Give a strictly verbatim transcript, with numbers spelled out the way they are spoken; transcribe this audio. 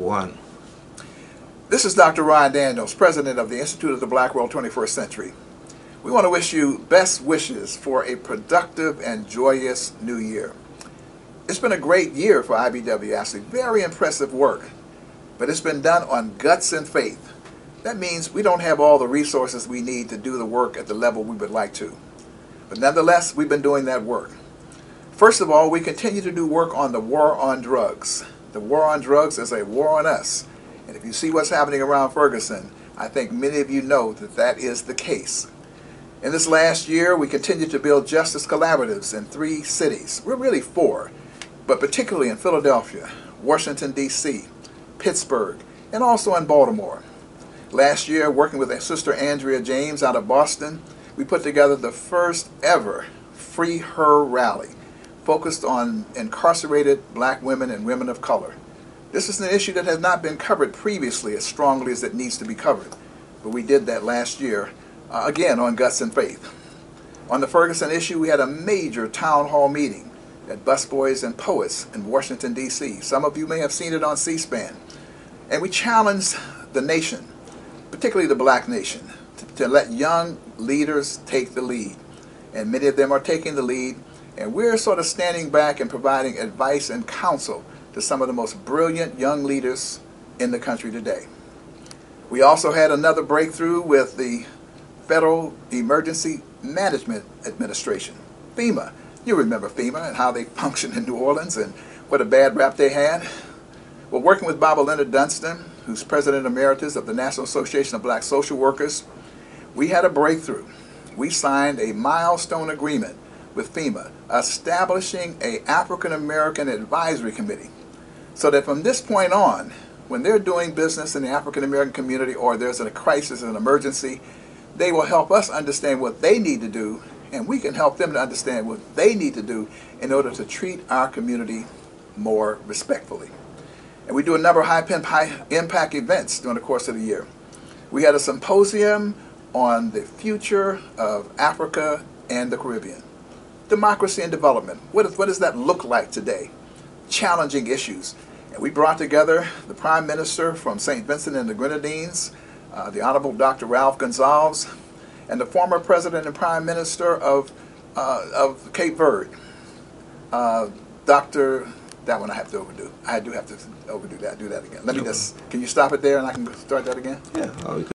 one. This is Doctor Ryan Daniels, President of the Institute of the Black World twenty-first Century. We want to wish you best wishes for a productive and joyous new year. It's been a great year for I B W, actually. Very impressive work. But it's been done on guts and faith. That means we don't have all the resources we need to do the work at the level we would like to. But nonetheless, we've been doing that work. First of all, we continue to do work on the war on drugs. The war on drugs is a war on us. And if you see what's happening around Ferguson, I think many of you know that that is the case. In this last year, we continue to build justice collaboratives in three cities. We're really four, but particularly in Philadelphia, Washington, D C, Pittsburgh, and also in Baltimore. Last year, working with Sister Andrea James out of Boston, we put together the first ever Free Her Rally, focused on incarcerated black women and women of color. This is an issue that has not been covered previously as strongly as it needs to be covered, but we did that last year, uh, again on Guts and Faith. On the Ferguson issue, we had a major town hall meeting at Busboys and Poets in Washington, D C. Some of you may have seen it on C-SPAN. And we challenged the nation, particularly the black nation, to, to let young leaders take the lead. And many of them are taking the lead, and we're sort of standing back and providing advice and counsel to some of the most brilliant young leaders in the country today. We also had another breakthrough with the Federal Emergency Management Administration, FEMA. You remember FEMA and how they functioned in New Orleans and what a bad rap they had. Well, working with Barbara Leonard Dunstan, who's President Emeritus of the National Association of Black Social Workers, we had a breakthrough. We signed a milestone agreement with FEMA establishing an African American Advisory Committee, so that from this point on, when they're doing business in the African American community or there's a crisis, an emergency, they will help us understand what they need to do, and we can help them to understand what they need to do in order to treat our community more respectfully. And we do a number of high-impact events during the course of the year. We had a symposium on the future of Africa and the Caribbean. Democracy and development. What, is, what does that look like today? Challenging issues. And we brought together the Prime Minister from Saint Vincent and the Grenadines, uh, the Honorable Doctor Ralph Gonsalves, and the former President and Prime Minister of, uh, of Cape Verde, uh, Doctor That one I have to overdo. I do have to overdo that. Do that again. Let me just, can you stop it there and I can start that again? Yeah.